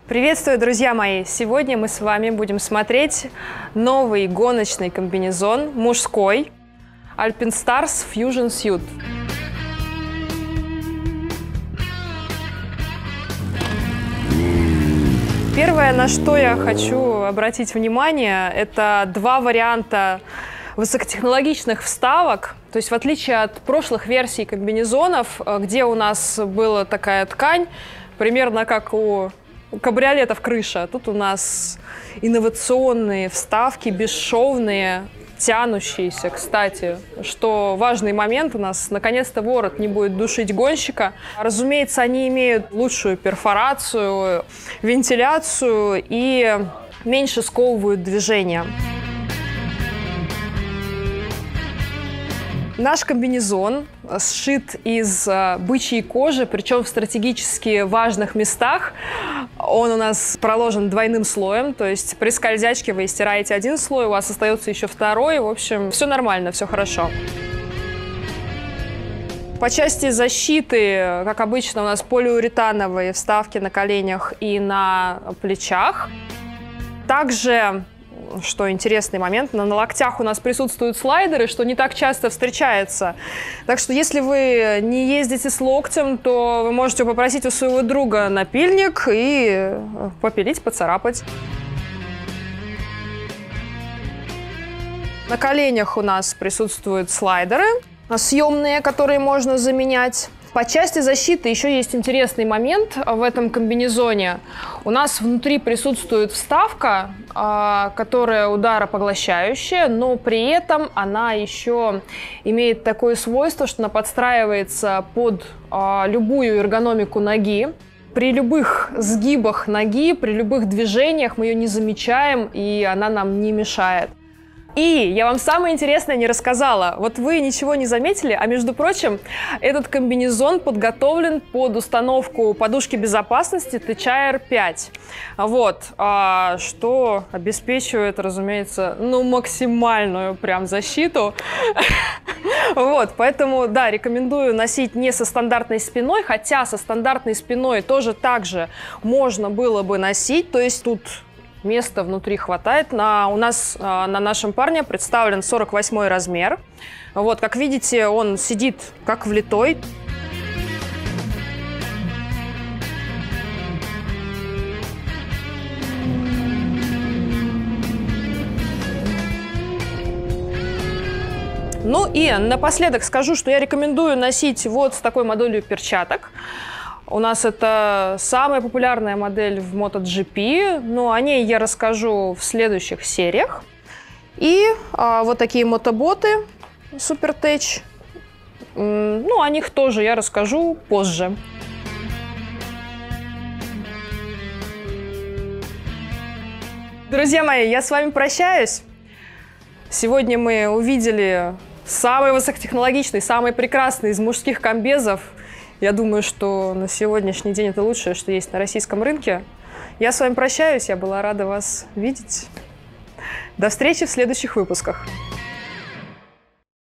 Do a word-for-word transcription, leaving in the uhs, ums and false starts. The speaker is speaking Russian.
Приветствую, друзья мои! Сегодня мы с вами будем смотреть новый гоночный комбинезон мужской Alpinestars Fusion Suit. Первое, на что я хочу обратить внимание, это два варианта высокотехнологичных вставок. То есть в отличие от прошлых версий комбинезонов, где у нас была такая ткань, примерно как у кабриолетов крыша, тут у нас инновационные вставки, бесшовные, тянущиеся. Кстати, что важный момент, у нас наконец-то ворот не будет душить гонщика. Разумеется, они имеют лучшую перфорацию, вентиляцию и меньше сковывают движение. Наш комбинезон сшит из бычьей кожи, причем в стратегически важных местах. Он у нас проложен двойным слоем, то есть при скользячке вы стираете один слой, у вас остается еще второй. В общем, все нормально, все хорошо. По части защиты, как обычно, у нас полиуретановые вставки на коленях и на плечах. Также, что интересный момент, на, на локтях у нас присутствуют слайдеры, что не так часто встречается. Так что если вы не ездите с локтем, то вы можете попросить у своего друга напильник и попилить, поцарапать. На коленях у нас присутствуют слайдеры съемные, которые можно заменять. По части защиты еще есть интересный момент в этом комбинезоне. У нас внутри присутствует вставка, которая ударопоглощающая, но при этом она еще имеет такое свойство, что она подстраивается под любую эргономику ноги. При любых сгибах ноги, при любых движениях мы ее не замечаем, и она нам не мешает. И я вам самое интересное не рассказала. Вот вы ничего не заметили, а между прочим, этот комбинезон подготовлен под установку подушки безопасности ти эйч ай ар пять. Вот, а, что обеспечивает, разумеется, ну, максимальную прям защиту. Вот, поэтому, да, рекомендую носить не со стандартной спиной, хотя со стандартной спиной тоже так же можно было бы носить, то есть тут места внутри хватает. На, у нас на нашем парне представлен сорок восьмой размер. Вот, как видите, он сидит как влитой. Ну и напоследок скажу, что я рекомендую носить вот с такой моделью перчаток. У нас это самая популярная модель в MotoGP, но о ней я расскажу в следующих сериях. И а, вот такие мотоботы SuperTech, ну, о них тоже я расскажу позже. Друзья мои, я с вами прощаюсь. Сегодня мы увидели самый высокотехнологичный, самый прекрасный из мужских комбезов. Я думаю, что на сегодняшний день это лучшее, что есть на российском рынке. Я с вами прощаюсь, я была рада вас видеть. До встречи в следующих выпусках.